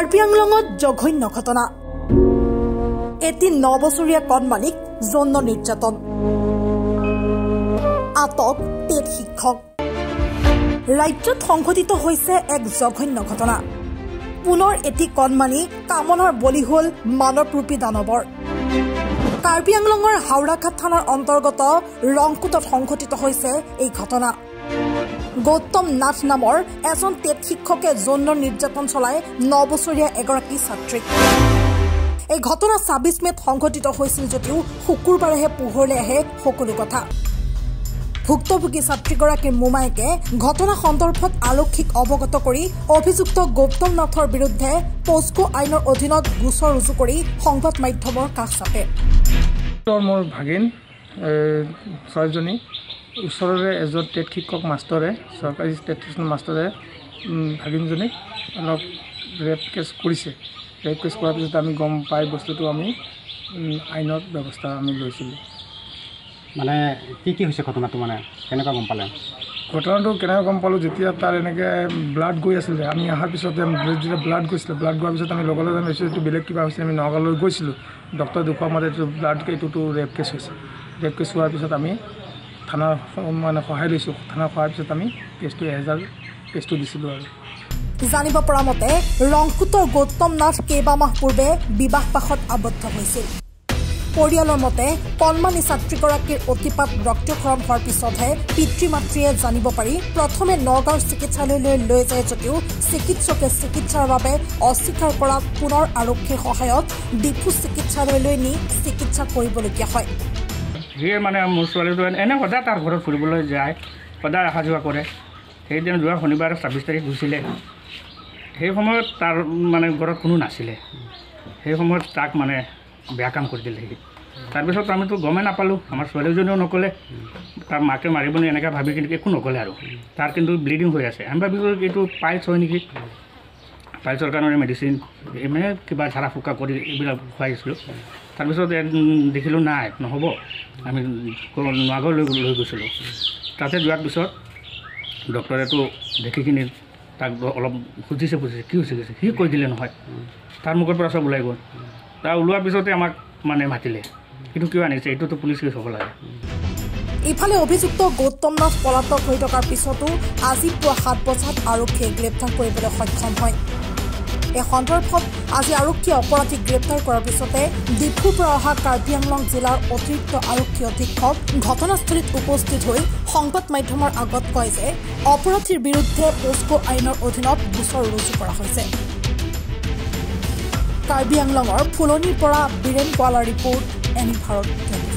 কাৰ্বি আংলঙত জঘন্য ঘটনা এটি 9 বছৰীয়া কণমানিক যৌন নিৰ্যাতন আটক টেট শিক্ষক ৰাজ্যত সংঘটিত হৈছে এক জঘন্য ঘটনা পুনৰ এটি কণমানি কামনাৰ বলি হল মানৱৰূপী দানৱৰ কাৰ্বি আংলঙৰ হাওৰাঘাট থানাৰ অন্তৰ্গত ৰংকুটত সংঘটিত হৈছে এই ঘটনা গৌতম নাথ নামৰ এজন টেট শিক্ষকে যৌন নিৰ্যাতন চলাই 9 বছৰীয়া এগৰাকী ছাত্ৰীক এই ঘটনা 26 মেত সংঘটিত হৈছিল যদিও শুকুৰবাৰেহে পোহৰলৈ আহে সকলো কথা ভুক্তভোগী ছাত্ৰীগৰাকীৰ মোমায়েকে ঘটনা সন্দৰ্ভত আৰক্ষীক অৱগত কৰি অভিযুক্ত গৌতম নাথৰ বিৰুদ্ধে পোস্কো আইনৰ অধীনত গোচৰ ৰুজু কৰি সংবাদ মাধ্যমৰ কাষ চাপে মোৰ ভাগিন ছয়জনী ওচৰৰে এজন টেট শিক্ষক মাষ্টৰে চৰকাৰী টেট মাষ্টৰে ভাগিনজনীক অলপ ৰেপ কেছ কৰিছে ৰেপ কেছ কৰাৰ পিছত আমি গম পাই বস্তুটো আমি আইনত ব্যৱস্থা আমি লৈছিলোঁ মানে কি হৈছে ঘটনাটো মানে কেনেকৈ গম পালে ঘটনাটো কেনেকৈ গম পালোঁ যেতিয়া তাৰ এনেকৈ ব্লাড গৈ আছিলে আমি অহাৰ পিছতে যেতিয়া ব্লাড গৈছিলে ব্লাড গোৱাৰ পিছত আমি লগে লগে ভাবিছোঁ এইটো বেলেগ কিবা হৈছে আমি নগাঁৱলৈ গৈছিলোঁ ডক্টৰ দেখুওৱা মতে এইটো ব্লাড এইটোতো ৰেপ কেছ হৈছে ৰেপ কেছ হোৱাৰ পিছত আমি থানাৰ মানে সহায় লৈছোঁ থানাৰ সহায়ৰ পিছত আমি কেছটো 1000 কেছটো দিছিলোঁ আৰু জানিব পৰা মতে ৰংকুটৰ গৌতম নাথ কেইবামাহ পূৰ্বে বিবাহ পাশত আবদ্ধ হৈছিল পৰিয়ালৰ মতে কণমানি ছাত্ৰীগৰাকীৰ অতিপাত ৰক্তক্ষৰণ হোৱাৰ পিছতহে পিতৃ মাতৃয়ে জানিব পাৰি প্ৰথমে নগাঁৱৰ চিকিৎসালয়লৈ লৈ যায় যদিও চিকিৎসকে চিকিৎসাৰ বাবে অস্বীকাৰ কৰাত পুনৰ আৰক্ষীৰ সহায়ত ডিফু চিকিৎসালয়লৈ নি চিকিৎসা কৰিবলগীয়া হয় সিয়ে মানে মোৰ ছোৱালীটো এনে সদায় তাৰ ঘৰত ফুৰিবলৈ যায় সদায় অহা যোৱা কৰে সেইদিনা যোৱা শনিবাৰ 26 তাৰিখ গৈছিলে সেই সময়ত তাৰ মানে ঘৰত কোনো নাছিলে সেই সময়ত তাক মানে বেয়া কাম কৰি দিলে তাৰপিছত আমিতো গমেই নাপালোঁ আমাৰ ছোৱালীজনীও নক'লে তাৰ মাকে মাৰিবনি এনেকৈ ভাবি কিন্তু একো নক'লে আৰু তাৰ কিন্তু ব্লিডিং হৈ আছে আমি ভাবিছোঁ এইটো পাইলছ হয় নেকি পাইলছৰ কাৰণে মেডিচিন মানে কিবা ঝাৰা ফুকা কৰি এইবিলাক খুৱাইছিলোঁ তাৰপিছত দেখিলোঁ নাই নহ'ব আমি নগাঁৱলৈ লৈ গৈছিলোঁ তাতে যোৱাৰ পিছত ডক্টৰেতো দেখি কিনি তাক অলপ সুধিছে কি হৈছে সি কৈ দিলে নহয় তাৰ মুখৰ পৰা চব ওলাই গ'ল তাৰ ওলোৱাৰ পিছতে আমাক মানে মাতিলে কিন্তু কিয় আনিছে এইটোতো পুলিচ কেছ হ'ব লাগে ইফালে অভিযুক্ত গৌতম নাথ পলাতক হৈ থকাৰ পিছতো আজি পুৱা 7 বজাত আৰক্ষীয়ে গ্ৰেপ্তাৰ কৰিবলৈ সক্ষম হয় এই সন্দৰ্ভত আজি আৰক্ষীয়ে অপৰাধীক গ্ৰেপ্তাৰ কৰাৰ পিছতে ডিফুৰ পৰা অহা কাৰ্বি আংলং জিলাৰ অতিৰিক্ত আৰক্ষী অধীক্ষক ঘটনাস্থলীত উপস্থিত হৈ সংবাদ মাধ্যমৰ আগত কয় যে অপৰাধীৰ বিৰুদ্ধে পোস্কো আইনৰ অধীনত গোচৰ ৰুজু কৰা হৈছে কাৰ্বি আংলঙৰ ফুলনিৰ পৰা বীৰেন কোৱালাৰ ৰিপৰ্ট এনি ভাৰত।